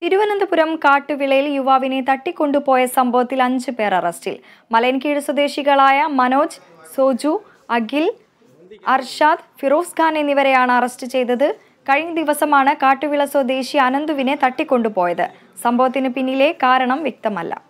തിരുവനന്തപുരം കാട്ടുവിളയിൽ യുവാവിനെ തട്ടിക്കൊണ്ടുപോയ സംഭവത്തിൽ 5 പേർ അറസ്റ്റിൽ. മലയൻകീഴ് സ്വദേശികളായ മനോജ്, സോജു, അഖിൽ, അർഷാദ്, ഫിറോസ് ഖാൻ എന്നിവരെയാണ് അറസ്റ്റ് ചെയ്തത്. കഴിഞ്ഞ ദിവസമാണ് കാട്ടുവിള സ്വദേശി അനന്തുവിനെ തട്ടിക്കൊണ്ടുപോയത്. സംഭവത്തിന് പിന്നിലെ കാരണം വ്യക്തമല്ല.